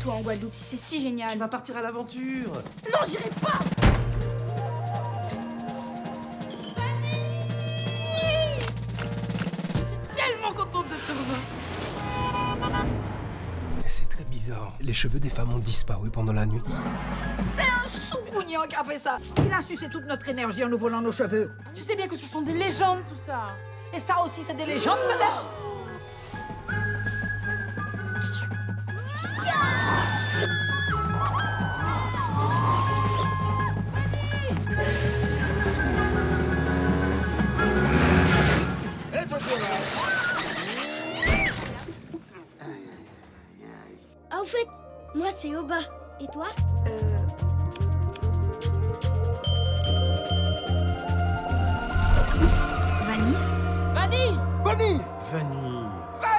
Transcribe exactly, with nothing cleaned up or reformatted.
toi en Guadeloupe si c'est si génial? Tu vas partir à l'aventure. Non, j'irai pas. Je suis tellement contente de te revoir. C'est très bizarre. Les cheveux des femmes ont disparu pendant la nuit. C'est un sous-cougnon qui a fait ça. Il a sucé toute notre énergie en nous volant nos cheveux. Tu sais bien que ce sont des légendes, tout ça. Et ça aussi, c'est des légendes, peut-être? Ah, au fait, moi c'est Oba. Et toi? Euh... Vanille? Vanille! Vanille.